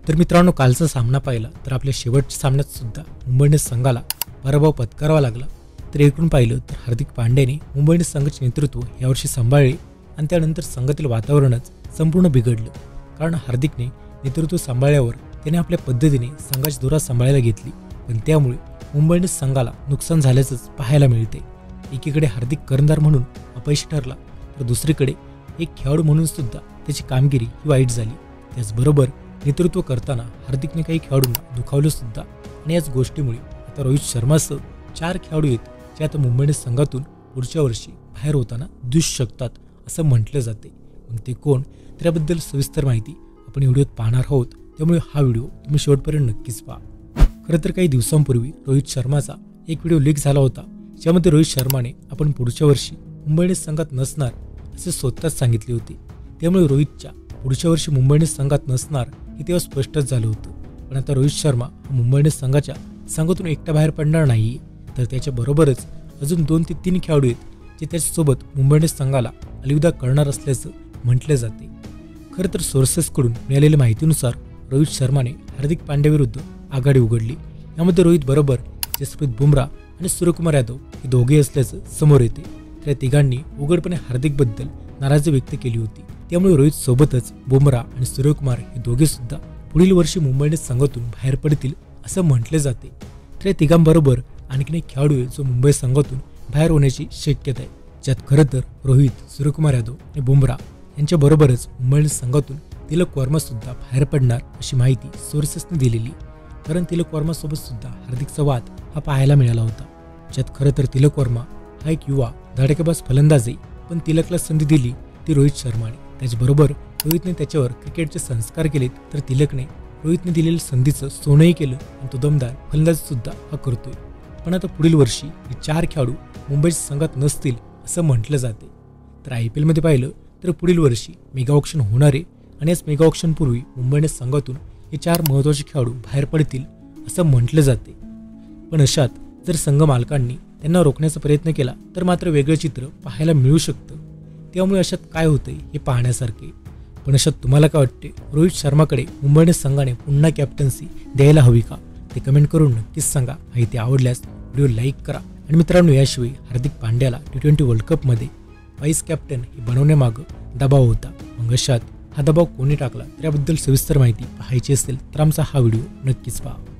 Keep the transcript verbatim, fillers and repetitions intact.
तर मित्रांनो, कालचा सामना पाहिला तर आपल्या शेवटच्या सामन्यात सुद्धा मुंबई इंडियन्स संघाला पराभव पत्करावा लागला। तर एकूण पाहिलं तर हार्दिक पांड्याने मुंबई इंडियन्स संघाचे नेतृत्व यावर्षी सांभाळले आणि त्यानंतर संघातील वातावरणच संपूर्ण बिघडलं। कारण हार्दिकने नेतृत्व सांभाळल्यावर त्याने आपल्या पद्धतीने संघाची धुरा सांभाळायला घेतली, पण त्यामुळे मुंबई इंडियन्स संघाला नुकसान झाल्याचंच पाहायला मिळते। एकीकडे हार्दिक कर्णधार म्हणून अपयशी ठरला, तर दुसरीकडे एक खेळाडू म्हणून सुद्धा त्याची कामगिरी ही वाईट झाली। त्याचबरोबर नेतृत्व करताना हार्दिकने काही खेळाडूंना दुखावलं सुद्धा आणि याच गोष्टीमुळे आता रोहित शर्मासह चार खेळाडू आहेत जे आता मुंबई इंडियन्स संघातून पुढच्या वर्षी बाहेर होताना दिसू शकतात असं म्हटलं जाते। मग ते कोण, त्याबद्दल सविस्तर माहिती आपण व्हिडिओत पाहणार आहोत, त्यामुळे हा व्हिडिओ तुम्ही शेवटपर्यंत नक्कीच पहा। खरं तर काही दिवसांपूर्वी रोहित शर्माचा एक व्हिडिओ लीक झाला होता, ज्यामध्ये रोहित शर्माने आपण पुढच्या वर्षी मुंबई इंडियन्स संघात नसणार असे स्वतःच सांगितले होते। त्यामुळे रोहितच्या पुढच्या वर्षी मुंबई इंडियन्स संघात नसणार हे तेव्हा स्पष्टच झालं होतं। पण आता रोहित शर्मा हा मुंबई इंडियन्स संघाच्या संघातून एकटा बाहेर पडणार नाही, तर त्याच्याबरोबरच अजून दोन ते तीन खेळाडू आहेत जे त्याच्यासोबत मुंबई इंडियन्स संघाला अलविदा करणार असल्याचं म्हटले जाते। खरं तर सोर्सेसकडून मिळालेल्या माहितीनुसार रोहित शर्माने हार्दिक पांड्याविरुद्ध आघाडी उघडली। यामध्ये रोहित बरोबर जसप्रीत बुमराह आणि सूर्यकुमार यादव हे दोघे असल्याचं समोर येते। त्या तिघांनी उघडपणे हार्दिकबद्दल नाराजी व्यक्त केली होती। त्यामुळे रोहित सोबतच बुमराह आणि सूर्यकुमार हे दोघे सुद्धा पुढील वर्षी मुंबई इंडियन्स संघातून बाहेर पडतील असं म्हटले जाते। त्या तिघांबरोबर आणखीन एक खेळाडू आहे जो मुंबई संघातून बाहेर होण्याची शक्यता आहे, ज्यात खरं तर रोहित, सूर्यकुमार यादव आणि बुमराह यांच्याबरोबरच मुंबई इंडियन्स संघातून तिलक वर्मा सुद्धा बाहेर पडणार अशी माहिती सोर्सेसने दिलेली। कारण तिलक वर्मासोबत सुद्धा हार्दिकचा वाद हा पाहायला मिळाला होता, ज्यात खरं तर तिलक वर्मा हा एक युवा धडाकेबाज फलंदाज आहे, पण तिलकला संधी दिली ती रोहित शर्माने। त्याचबरोबर रोहितने त्याच्यावर क्रिकेटचे संस्कार केलेत, तर तिलकने रोहितने दिलेल्या संधीचं सोनंही केलं आणि तो दमदार फलंदाजी सुद्धा हा करतोय। पण आता पुढील वर्षी हे चार खेळाडू मुंबईच्या संघात नसतील असं म्हटलं जाते। तर आय पी एलमध्ये पाहिलं तर पुढील वर्षी मेगा ऑक्शन होणार आहे आणि याच मेगा ऑक्शनपूर्वी मुंबई इंडियन्स संघातून हे चार महत्त्वाचे खेळाडू बाहेर पडतील असं म्हटलं जाते। पण अशात जर संघ मालकांनी त्यांना रोखण्याचा प्रयत्न केला तर मात्र वेगळं चित्र पाहायला मिळू शकतं। त्यामुळे अशात काय होतंय हे पाहण्यासारखे। पण अशात तुम्हाला काय वाटते, रोहित शर्माकडे मुंबई इंडियन्स संघाने पुन्हा कॅप्टन्सी द्यायला हवी का, ते कमेंट करून नक्कीच सांगा। माहिती आवडल्यास व्हिडिओ लाईक करा आणि मित्रांनो, याशिवाय हार्दिक पांड्याला टी ट्वेंटी वर्ल्ड कपमध्ये व्हाईस कॅप्टन हे बनवण्यामागं दबाव होता, मग अशात हा दबाव कोणी टाकला त्याबद्दल सविस्तर माहिती पाहायची असेल तर आमचा हा व्हिडिओ नक्कीच पहा।